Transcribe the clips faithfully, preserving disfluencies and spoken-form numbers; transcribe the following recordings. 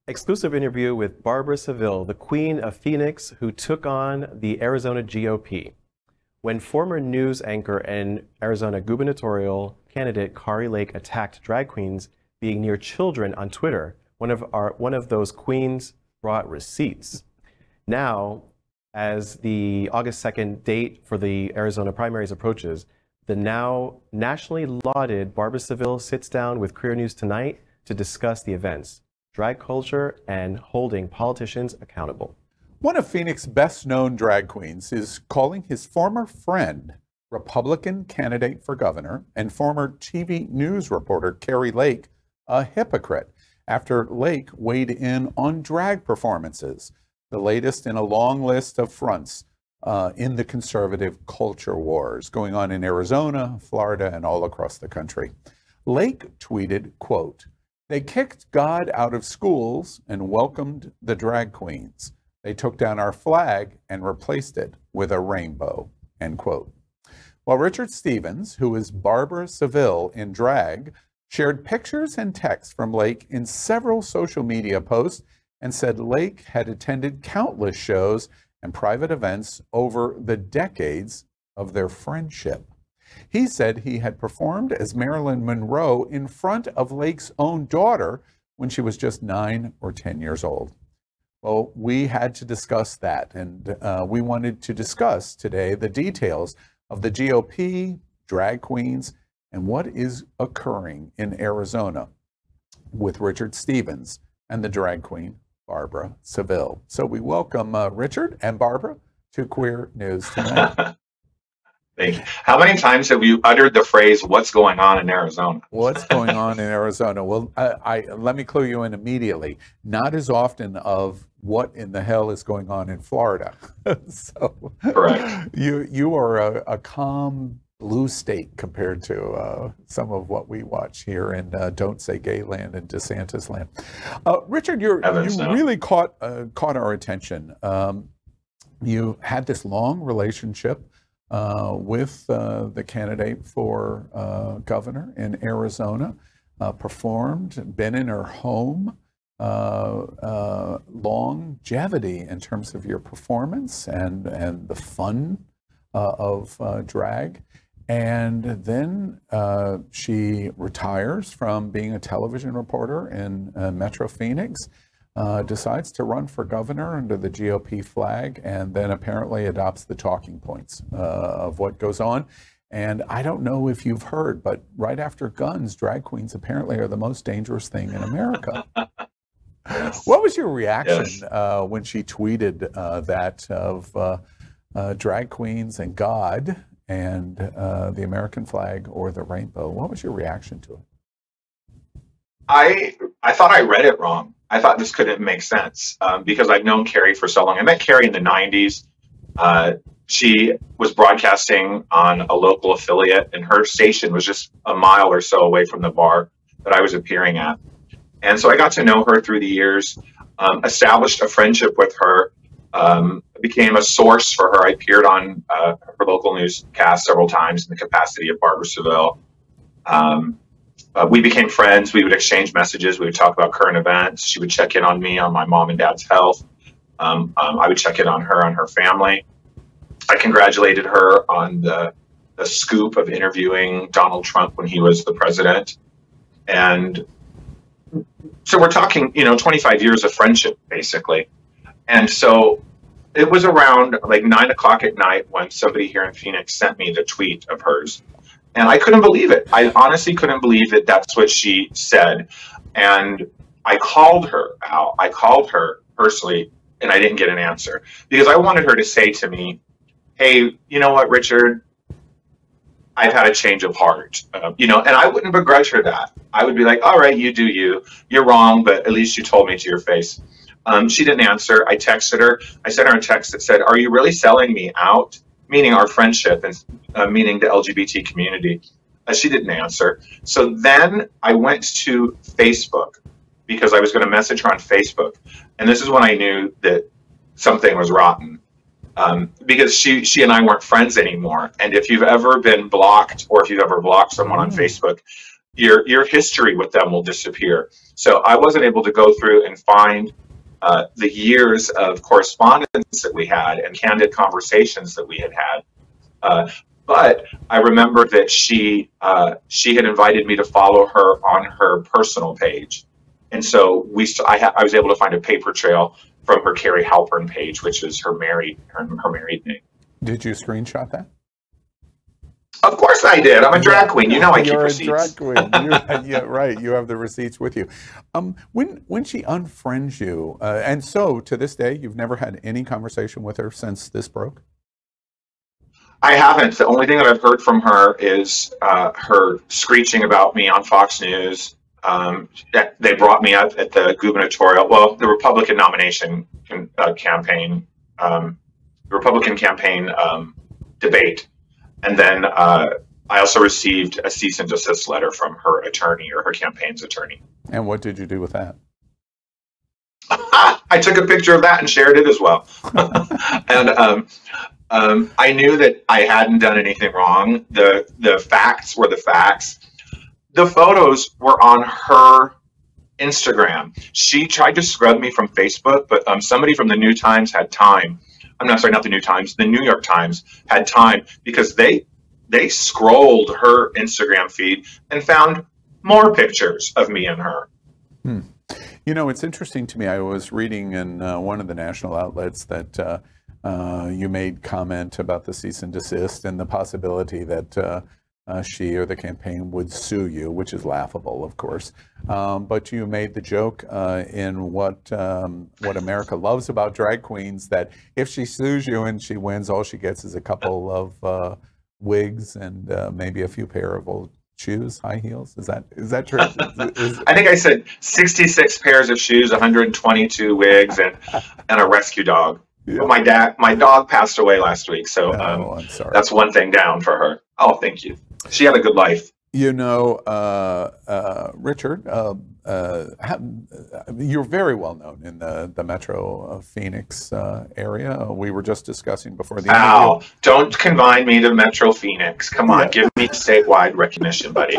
Exclusive interview with Barbara Seville, the Queen of Phoenix, who took on the Arizona G O P. When former news anchor and Arizona gubernatorial candidate Kari Lake attacked drag queens being near children on Twitter, one of our one of those queens brought receipts. Now, as the August second date for the Arizona primaries approaches, the now nationally lauded Barbara Seville sits down with Queer News Tonight to discuss the events, drag culture, and holding politicians accountable. One of Phoenix's best-known drag queens is calling his former friend, Republican candidate for governor and former T V news reporter Kari Lake, a hypocrite after Lake weighed in on drag performances, the latest in a long list of fronts uh, in the conservative culture wars going on in Arizona, Florida, and all across the country. Lake tweeted, quote, "They kicked God out of schools and welcomed the drag queens. They took down our flag and replaced it with a rainbow," end quote. While Richard Stevens, who is Barbara Seville in drag, shared pictures and texts from Lake in several social media posts and said Lake had attended countless shows and private events over the decades of their friendship. He said he had performed as Marilyn Monroe in front of Lake's own daughter when she was just nine or ten years old. Well, we had to discuss that, and uh, we wanted to discuss today the details of the G O P, drag queens, and what is occurring in Arizona with Richard Stevens and the drag queen, Barbara Seville. So we welcome uh, Richard and Barbara to Queer News Tonight. Thank you. How many times have you uttered the phrase, "What's going on in Arizona"? What's going on in Arizona? Well, I, I let me clue you in immediately. Not as often of what in the hell is going on in Florida. So correct. You you are a, a calm blue state compared to uh, some of what we watch here in uh, Don't Say Gay Land and DeSantis land. Uh, Richard, you're, you so. really caught uh, caught our attention. Um, you had this long relationship Uh, with uh, the candidate for uh, governor in Arizona, uh, performed, been in her home, uh, uh, longevity in terms of your performance and, and the fun uh, of uh, drag. And then uh, she retires from being a television reporter in uh, Metro Phoenix, Uh, decides to run for governor under the G O P flag, and then apparently adopts the talking points uh, of what goes on. And I don't know if you've heard, but right after guns, drag queens apparently are the most dangerous thing in America. Yes. What was your reaction Yes. uh, when she tweeted uh, that of uh, uh, drag queens and God and uh, the American flag or the rainbow? What was your reaction to it? I I thought I read it wrong. I thought this couldn't make sense um, because I've known Kari for so long. I met Kari in the nineties. Uh, she was broadcasting on a local affiliate, and her station was just a mile or so away from the bar that I was appearing at. And so I got to know her through the years, um, established a friendship with her, um, became a source for her. I appeared on uh, her local newscast several times in the capacity of Barbara Seville. Um, Uh, we became friends. We would exchange messages. We would talk about current events. She would check in on me, on my mom and dad's health. Um, um, I would check in on her, on her family. I congratulated her on the, the scoop of interviewing Donald Trump when he was the president. And so we're talking, you know, twenty-five years of friendship, basically. And so it was around like nine o'clock at night when somebody here in Phoenix sent me the tweet of hers. And I couldn't believe it. I honestly couldn't believe that that's what she said. And I called her out. I called her personally, and I didn't get an answer because I wanted her to say to me, "Hey, you know what, Richard? I've had a change of heart." Uh, you know, and I wouldn't begrudge her that. I would be like, "All right, you do you. You're wrong, but at least you told me to your face." Um, she didn't answer. I texted her. I sent her a text that said, "Are you really selling me out?" Meaning our friendship and uh, meaning the L G B T community. Uh, she didn't answer. So then I went to Facebook because I was going to message her on Facebook. And this is when I knew that something was rotten um, because she, she and I weren't friends anymore. And if you've ever been blocked or if you've ever blocked someone on Facebook, your your history with them will disappear. So I wasn't able to go through and find uh, the years of correspondence that we had and candid conversations that we had had. Uh, but I remember that she uh, she had invited me to follow her on her personal page, and so we I, ha I was able to find a paper trail from her Carrie Halpern page, which is her married her, her married name. Did you screenshot that? Of course I did. I'm a drag queen. You know I keep You're receipts. You're a drag queen. You, yeah, right. You have the receipts with you. Um, when when she unfriends you, uh, and so to this day, you've never had any conversation with her since this broke? I haven't. The only thing that I've heard from her is uh, her screeching about me on Fox News. Um, they brought me up at the gubernatorial, well, the Republican nomination uh, campaign, um, the Republican campaign um, debate. And then uh, I also received a cease and desist letter from her attorney or her campaign's attorney. And what did you do with that? I took a picture of that and shared it as well. and um, um, I knew that I hadn't done anything wrong. The, the facts were the facts. The photos were on her Instagram. She tried to scrub me from Facebook, but um, somebody from the New Times had time. I'm not sorry, not the New Times. The New York Times had time because they they scrolled her Instagram feed and found more pictures of me and her. Hmm. You know, it's interesting to me. I was reading in uh, one of the national outlets that uh, uh, you made comment about the cease and desist and the possibility that uh, uh, she or the campaign would sue you, which is laughable, of course. Um, but you made the joke uh, in what um, what America loves about drag queens, that if she sues you and she wins, all she gets is a couple of uh, wigs and uh, maybe a few pair of old shoes, high heels. Is that is that true? Is, is, I think I said sixty-six pairs of shoes, one hundred twenty-two wigs, and and a rescue dog. Yeah. But my dad, my dog passed away last week, so um, oh, I'm sorry. That's one thing down for her. Oh, thank you. She had a good life. You know, uh, uh, Richard, uh, uh, you're very well known in the, the Metro uh, Phoenix uh, area. We were just discussing before the Ow, interview. Don't confine me to Metro Phoenix. Come on, yeah. Give me statewide recognition, buddy.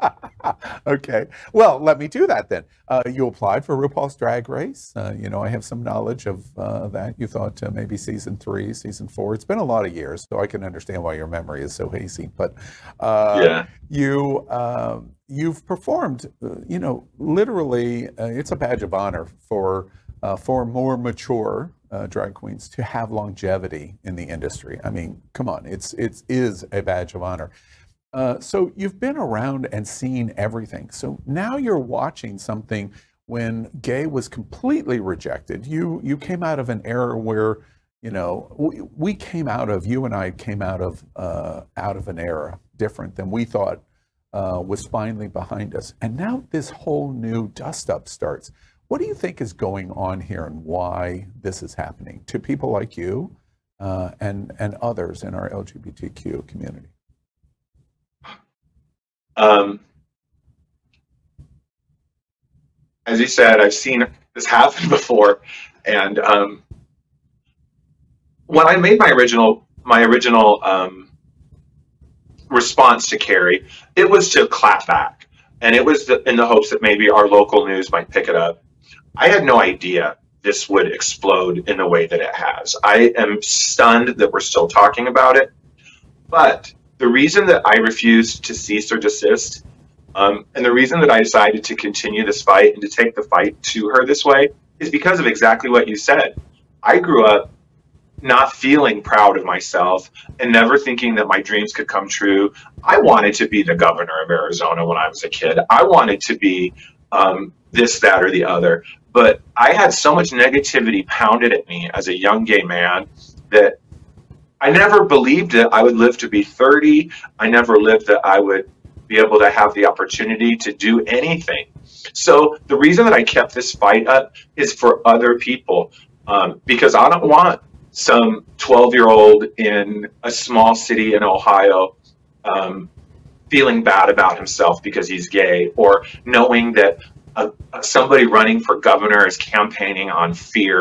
Okay. Well, let me do that then. Uh, you applied for RuPaul's Drag Race. Uh, you know, I have some knowledge of uh, that. You thought uh, maybe season three, season four. It's been a lot of years, so I can understand why your memory is so hazy. But uh, yeah. you, uh, you've performed, uh, you know, literally, uh, it's a badge of honor for, uh, for more mature uh, drag queens to have longevity in the industry. I mean, come on, it's, it is a badge of honor. Uh, so you've been around and seen everything. So now you're watching something when gay was completely rejected. You you came out of an era where, you know, we, we came out of, you and I came out of uh, out of an era different than we thought uh, was finally behind us. And now this whole new dust up starts. What do you think is going on here and why this is happening to people like you uh, and, and others in our L G B T Q community? Um, as you said, I've seen this happen before, and um, when I made my original my original um, response to Carrie, it was to clap back, and it was the, in the hopes that maybe our local news might pick it up. I had no idea this would explode in the way that it has. I am stunned that we're still talking about it, but the reason that I refused to cease or desist, um, and the reason that I decided to continue this fight and to take the fight to her this way, is because of exactly what you said. I grew up not feeling proud of myself and never thinking that my dreams could come true. I wanted to be the governor of Arizona when I was a kid. I wanted to be um, this, that, or the other. But I had so much negativity pounded at me as a young gay man that I never believed that I would live to be thirty. I never lived that I would be able to have the opportunity to do anything. So the reason that I kept this fight up is for other people, um, because I don't want some twelve-year-old in a small city in Ohio um, feeling bad about himself because he's gay, or knowing that uh, somebody running for governor is campaigning on fear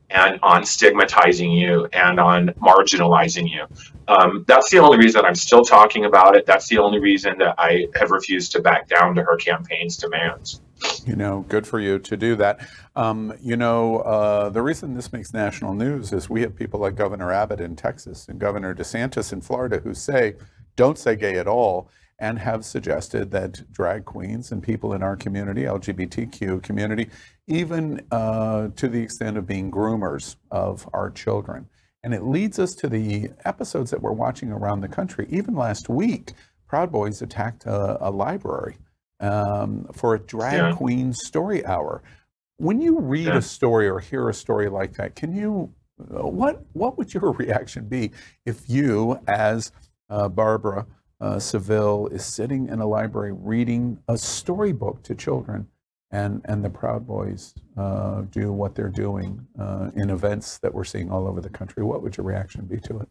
and on stigmatizing you and on marginalizing you. Um, that's the only reason I'm still talking about it. That's the only reason that I have refused to back down to her campaign's demands. You know, good for you to do that. Um, you know, uh, the reason this makes national news is we have people like Governor Abbott in Texas and Governor DeSantis in Florida who say, don't say gay at all, and have suggested that drag queens and people in our community, L G B T Q community, even uh, to the extent of being groomers of our children. And it leads us to the episodes that we're watching around the country. Even last week, Proud Boys attacked a, a library um, for a drag Yeah. queen story hour. When you read Yeah. a story or hear a story like that, can you, what what would your reaction be if you, as uh, Barbara uh, Seville, is sitting in a library reading a storybook to children, and and the Proud Boys uh, do what they're doing uh, in events that we're seeing all over the country? What would your reaction be to it?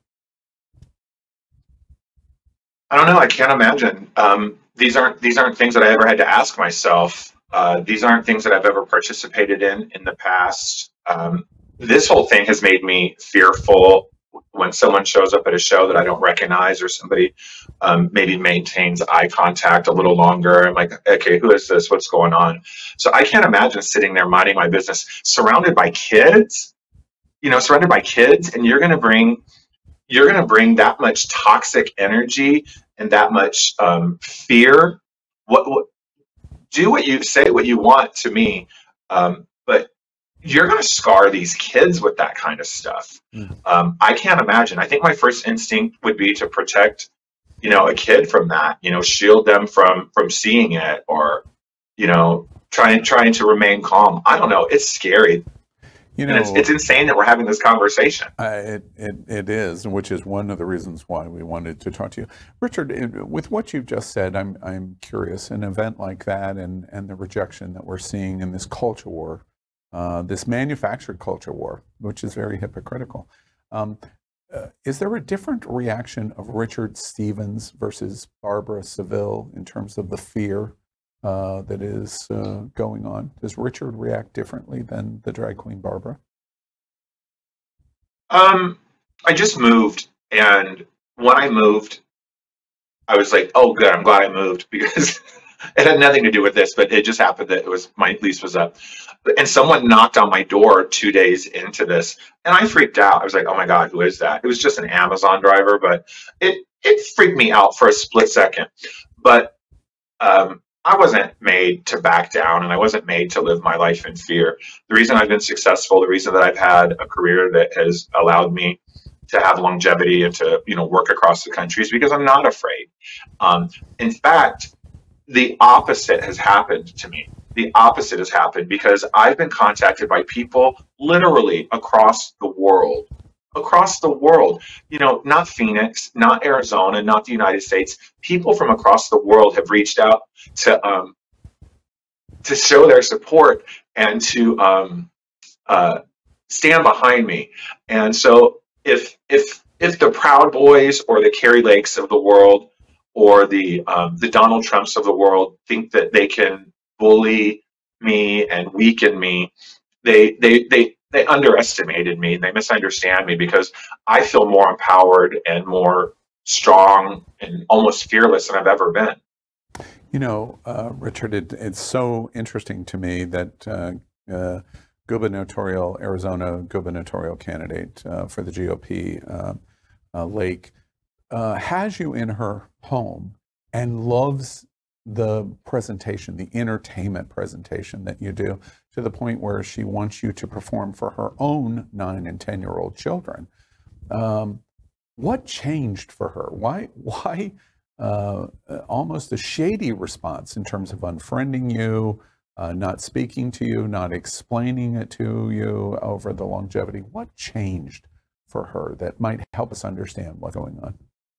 I don't know. I can't imagine. Um, these aren't these aren't things that I ever had to ask myself. Uh, these aren't things that I've ever participated in in the past. Um, this whole thing has made me fearful when someone shows up at a show that I don't recognize, or somebody um, maybe maintains eye contact a little longer. I'm like, okay, who is this? What's going on? So I can't imagine sitting there minding my business, surrounded by kids. You know, surrounded by kids, and you're going to bring you're going to bring that much toxic energy and that much um, fear. What, what do what you say what you want to me, um, but you're going to scar these kids with that kind of stuff. Mm. Um, I can't imagine. I think my first instinct would be to protect, you know, a kid from that. You know, shield them from from seeing it, or, you know, trying trying to remain calm. I don't know. It's scary. You know, and it's, it's insane that we're having this conversation. Uh, it, it, it is, which is one of the reasons why we wanted to talk to you. Richard, with what you've just said, I'm I'm curious, an event like that and, and the rejection that we're seeing in this culture war, uh, this manufactured culture war, which is very hypocritical. Um, uh, is there a different reaction of Richard Stevens versus Barbara Seville in terms of the fear Uh, that is uh, going on? Does Richard react differently than the drag queen Barbara? Um, I just moved, and when I moved, I was like, "Oh, good! I'm glad I moved," because it had nothing to do with this, but it just happened that it was my lease was up, and someone knocked on my door two days into this, and I freaked out. I was like, "Oh my God, who is that?" It was just an Amazon driver, but it it freaked me out for a split second, but. Um, I wasn't made to back down, and I wasn't made to live my life in fear. The reason I've been successful, the reason that I've had a career that has allowed me to have longevity and to, you know, work across the country is because I'm not afraid. Um, in fact, the opposite has happened to me. The opposite has happened because I've been contacted by people literally across the world. Across the world, you know, not Phoenix, not Arizona, not the United States. People from across the world have reached out to um, to show their support and to um, uh, stand behind me. And so, if if if the Proud Boys or the Carrie Lakes of the world or the um, the Donald Trumps of the world think that they can bully me and weaken me, they they they. They underestimated me. They misunderstand me because I feel more empowered and more strong and almost fearless than I've ever been. You know, uh, Richard, it, it's so interesting to me that uh, uh, gubernatorial, Arizona gubernatorial candidate uh, for the G O P, uh, uh, Lake, uh, has you in her home and loves the presentation, the entertainment presentation that you do, to the point where she wants you to perform for her own nine and ten year old children. Um, what changed for her? Why, why uh, almost a shady response in terms of unfriending you, uh, not speaking to you, not explaining it to you over the longevity? What changed for her that might help us understand what's going on?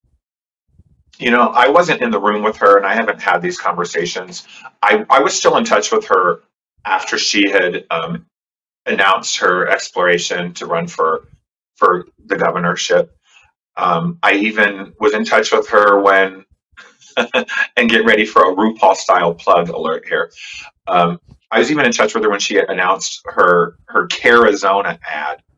You know, I wasn't in the room with her, and I haven't had these conversations. I, I was still in touch with her after she had um, announced her exploration to run for for the governorship. Um, I even was in touch with her when, and get ready for a RuPaul style plug alert here. Um, I was even in touch with her when she had announced her her Carizona ad.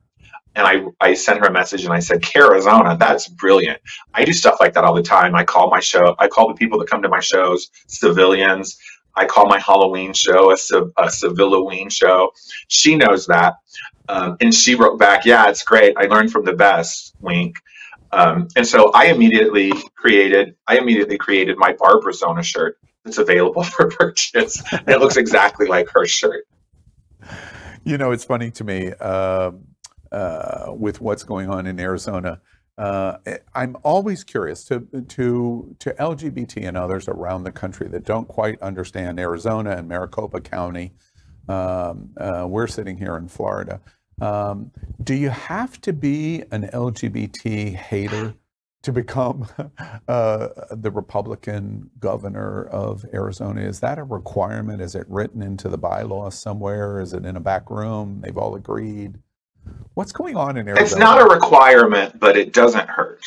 and I, I sent her a message and I said, Arizona, that's brilliant. I do stuff like that all the time. I call my show, I call the people that come to my shows civilians. I call my Halloween show a, a Civilloween show. She knows that. Um, and she wrote back, yeah, it's great. I learned from the best, wink. Um, and so I immediately created, I immediately created my Barbara Zona shirt that's available for purchase. And it looks exactly like her shirt. You know, it's funny to me uh, uh, with what's going on in Arizona. Uh, I'm always curious to to to L G B T and others around the country that don't quite understand Arizona and Maricopa County. Um, uh, we're sitting here in Florida. Um, do you have to be an L G B T hater to become uh, the Republican governor of Arizona? Is that a requirement? Is it written into the bylaws somewhere? Is it in a back room? They've all agreed. What's going on in Arizona? It's not a requirement, but it doesn't hurt.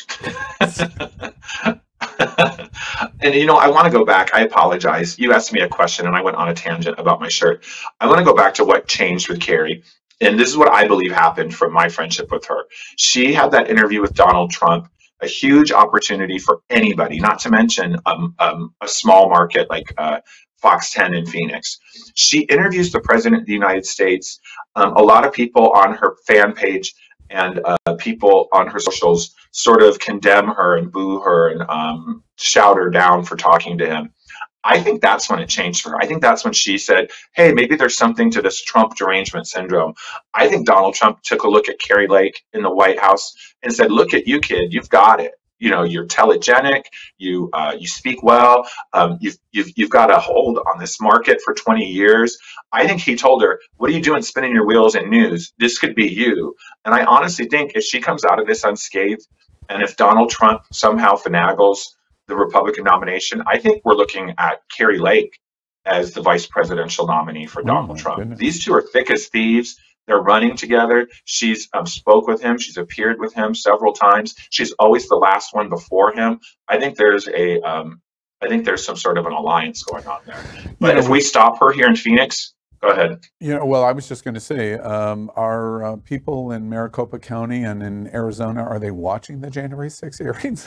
And, you know, I want to go back. I apologize. You asked me a question and I went on a tangent about my shirt. I want to go back to what changed with Carrie. And this is what I believe happened from my friendship with her. She had that interview with Donald Trump, a huge opportunity for anybody, not to mention um, um, a small market like uh, Fox ten in Phoenix. She interviews the President of the United States. Um, a lot of people on her fan page and uh, people on her socials sort of condemn her and boo her and um, shout her down for talking to him. I think that's when it changed for her. I think that's when she said, hey, maybe there's something to this Trump derangement syndrome. I think Donald Trump took a look at Carrie Lake in the White House and said, look at you, kid, you've got it. You know, you're telegenic, you uh, you speak well, um, you've, you've, you've got a hold on this market for twenty years. I think he told her, what are you doing spinning your wheels in news? This could be you. And I honestly think if she comes out of this unscathed, and if Donald Trump somehow finagles the Republican nomination, I think we're looking at Carrie Lake as the vice presidential nominee for Oh, Donald my Trump. goodness. These two are thick as thieves. They're running together. She's um, spoke with him. She's appeared with him several times. She's always the last one before him. I think there's a, um, I think there's some sort of an alliance going on there. But You know, if we stop her here in Phoenix, go ahead. You know, well, I was just going to say, um, are uh, people in Maricopa County and in Arizona, are they watching the January sixth hearings?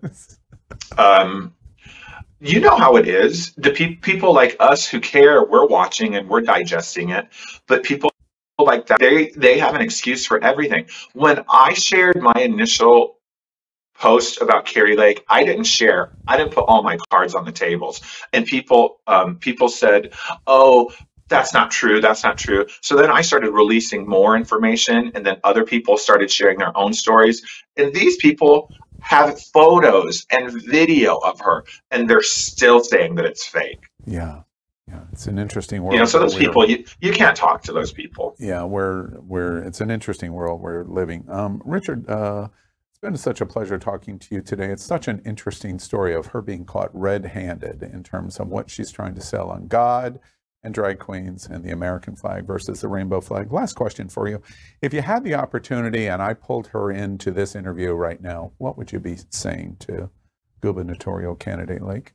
Um, you know how it is. The pe- people like us who care, we're watching and we're digesting it. But people like that, they they have an excuse for everything. When I shared my initial post about Carrie Lake, I didn't share. I didn't put all my cards on the tables. And people um, people said, "Oh, that's not true. That's not true." So then I started releasing more information, and then other people started sharing their own stories. And these people have photos and video of her, and they're still saying that it's fake. Yeah, yeah, it's an interesting world. You know, so that those we're- people, you, you can't talk to those people. Yeah, we're we're it's an interesting world we're living. Um, Richard, uh, it's been such a pleasure talking to you today. It's such an interesting story of her being caught red-handed in terms of what she's trying to sell on God and drag queens and the American flag versus the rainbow flag. Last question for you. If you had the opportunity and I pulled her into this interview right now, what would you be saying to gubernatorial candidate Lake?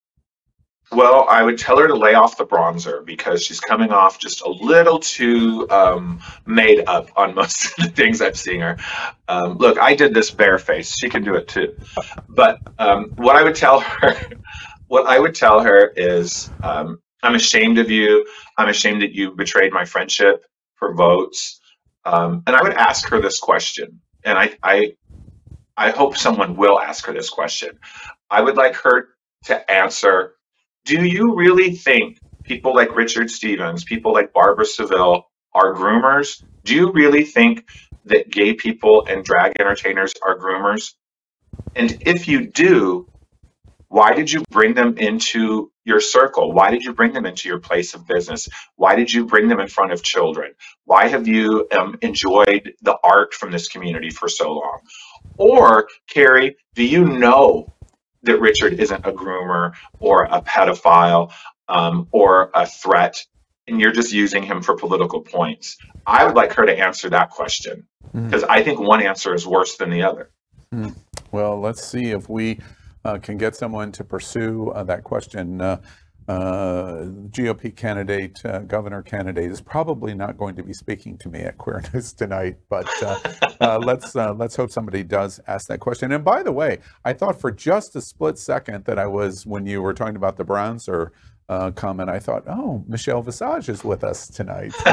Well, I would tell her to lay off the bronzer because she's coming off just a little too um, made up on most of the things I've seen her. Um, look, I did this barefaced. She can do it too. But um, what I would tell her, what I would tell her is, um, I'm ashamed of you. I'm ashamed that you betrayed my friendship for votes. Um, and I would ask her this question, and I, I, I hope someone will ask her this question. I would like her to answer, do you really think people like Richard Stevens, people like Barbara Seville are groomers? Do you really think that gay people and drag entertainers are groomers? And if you do, why did you bring them into your circle? Why did you bring them into your place of business? Why did you bring them in front of children? Why have you um, enjoyed the art from this community for so long? Or, Carrie, do you know that Richard isn't a groomer or a pedophile um, or a threat, and you're just using him for political points? I would like her to answer that question, because mm. I think one answer is worse than the other. Mm. Well, let's see if we uh, can get someone to pursue uh, that question. Uh, uh, G O P candidate, uh, governor candidate, is probably not going to be speaking to me at Queer News tonight. But uh, uh, let's uh, let's hope somebody does ask that question. And by the way, I thought for just a split second that I was, when you were talking about the Browns or uh, comment, I thought, oh, Michelle Visage is with us tonight. So.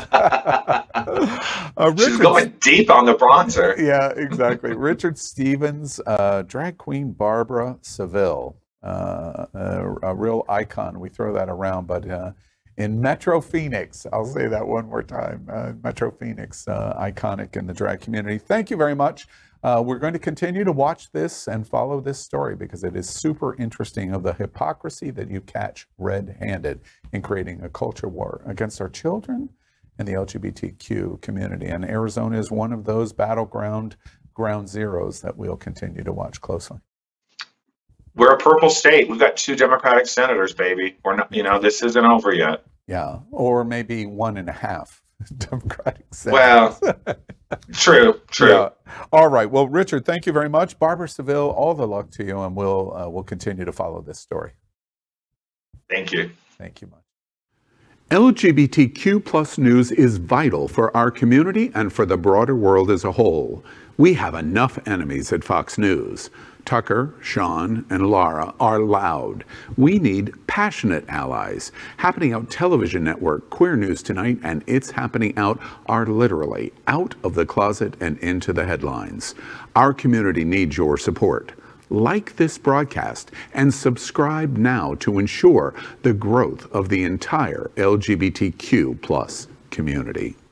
uh, She's going deep on the bronzer. Yeah, exactly. Richard Stevens, uh, drag queen Barbara Seville. Uh, a, a real icon. We throw that around, but uh, in Metro Phoenix, I'll say that one more time, uh, Metro Phoenix, uh, iconic in the drag community. Thank you very much. Uh, we're going to continue to watch this and follow this story because it is super interesting of the hypocrisy that you catch red-handed in creating a culture war against our children and the L G B T Q community. And Arizona is one of those battleground ground zeros that we'll continue to watch closely. We're a purple state. We've got two Democratic senators, baby. We're not, you know, this isn't over yet. Yeah, or maybe one and a half Democratic senators. Well, true, true. Yeah. All right. Well, Richard, thank you very much. Barbara Seville, all the luck to you, and we'll uh, we'll continue to follow this story. Thank you. Thank you much. L G B T Q plus news is vital for our community and for the broader world as a whole. We have enough enemies at Fox News. Tucker, Sean, and Laura are loud. We need passionate allies. Happening Out television network, Queer News Tonight, and It's Happening Out are literally out of the closet and into the headlines. Our community needs your support. Like this broadcast and subscribe now to ensure the growth of the entire L G B T Q plus community.